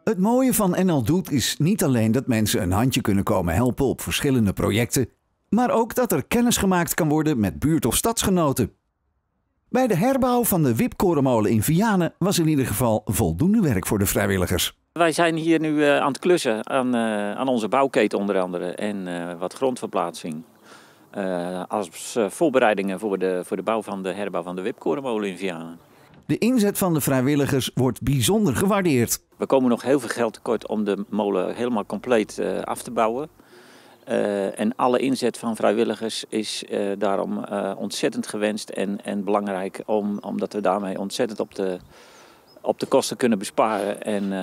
Het mooie van NL Doet is niet alleen dat mensen een handje kunnen komen helpen op verschillende projecten, maar ook dat er kennis gemaakt kan worden met buurt- of stadsgenoten. Bij de herbouw van de Wipkorenmolen in Vianen was in ieder geval voldoende werk voor de vrijwilligers. Wij zijn hier nu aan het klussen aan onze bouwketen onder andere en wat grondverplaatsing. Als voorbereidingen voor de bouw van de herbouw van de Wipkorenmolen in Vianen. De inzet van de vrijwilligers wordt bijzonder gewaardeerd. We komen nog heel veel geld tekort om de molen helemaal compleet af te bouwen. En alle inzet van vrijwilligers is daarom ontzettend gewenst en belangrijk, omdat we daarmee ontzettend op de kosten kunnen besparen.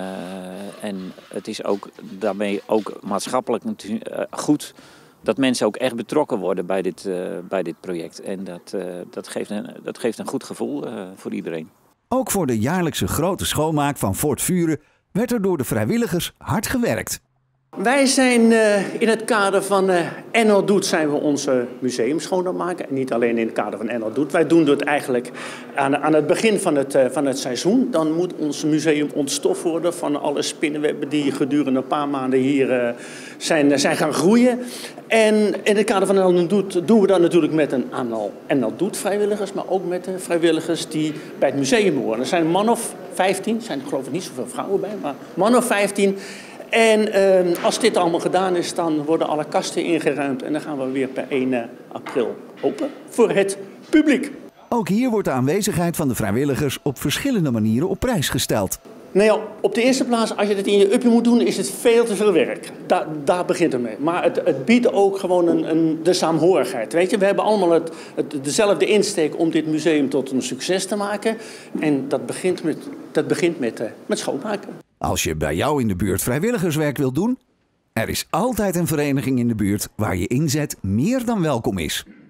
En het is ook daarmee ook maatschappelijk goed dat mensen ook echt betrokken worden bij dit project. En dat geeft een goed gevoel voor iedereen. Ook voor de jaarlijkse grote schoonmaak van Fort Vuren werd er door de vrijwilligers hard gewerkt. Wij zijn in het kader van NL Doet zijn we ons museum schoon aan het maken. En niet alleen in het kader van NL Doet. Wij doen dat eigenlijk aan het begin van het seizoen. Dan moet ons museum ontstoft worden van alle spinnenwebben die gedurende een paar maanden hier zijn gaan groeien. En in het kader van NL Doet doen we dat natuurlijk met een aantal NL Doet vrijwilligers. Maar ook met de vrijwilligers die bij het museum horen. Er zijn een man of 15, er zijn geloof ik niet zoveel vrouwen bij, maar man of 15... En als dit allemaal gedaan is, dan worden alle kasten ingeruimd. En dan gaan we weer per 1 april open voor het publiek. Ook hier wordt de aanwezigheid van de vrijwilligers op verschillende manieren op prijs gesteld. Nou ja, op de eerste plaats, als je dit in je uppie moet doen, is het veel te veel werk. Daar begint het mee. Maar het biedt ook gewoon de saamhorigheid. Weet je, we hebben allemaal dezelfde insteek om dit museum tot een succes te maken. En dat begint met schoonmaken. Als je bij jou in de buurt vrijwilligerswerk wilt doen, er is altijd een vereniging in de buurt waar je inzet meer dan welkom is.